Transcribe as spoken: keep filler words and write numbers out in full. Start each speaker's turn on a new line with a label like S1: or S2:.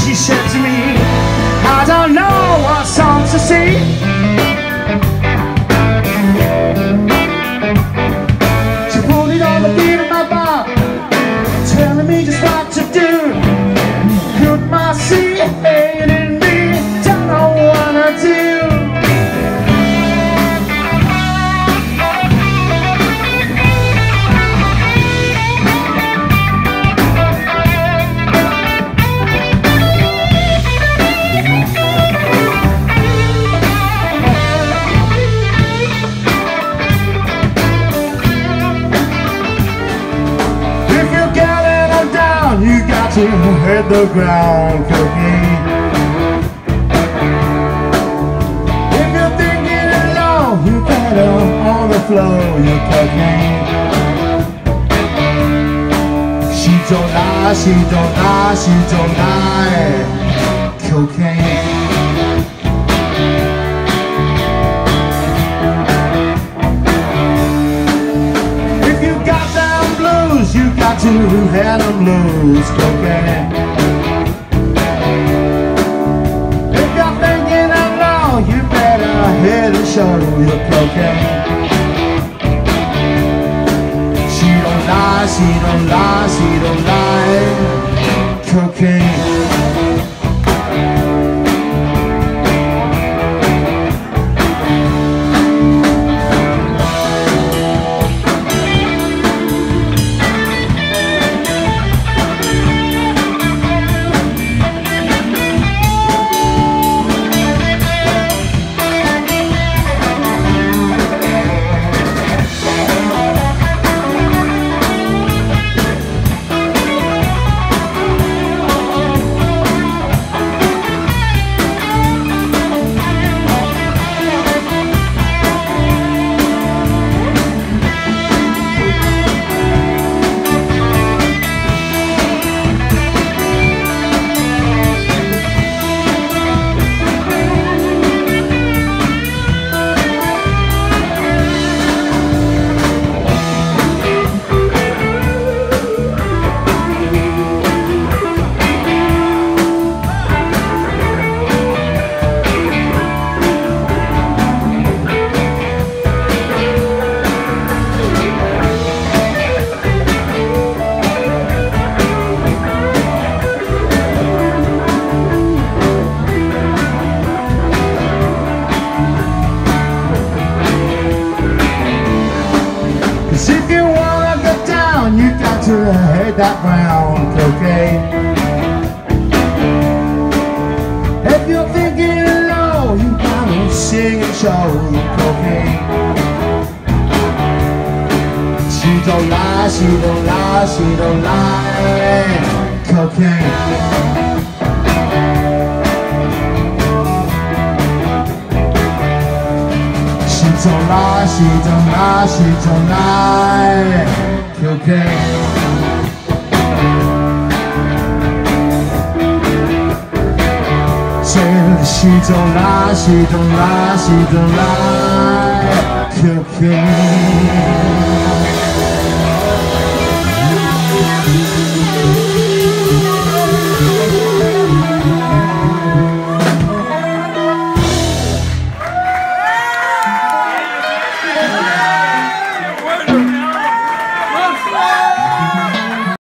S1: she said to me, I don't know what songs to sing. She put it on the beat of my bar, telling me just what to do. Put my seat in me, don't know what to do. You got to hit the ground, cocaine. If you're thinking alone, you better on the floor, you're cocaine. She don't lie, she don't lie, she don't lie, cocaine. You got to have them loose, cocaine. If you're thinking alone, you better hit and show your cocaine. She don't lie, she don't lie, she don't lie, cocaine. If you wanna get down, you got to hit that brown cocaine. If you're thinking low, you gotta sing and show your cocaine. She don't lie, she don't lie, she don't lie, cocaine. She don't lie, she don't lie, she don't lie, cocaine. Say she don't lie, she don't lie, she don't lie, cocaine.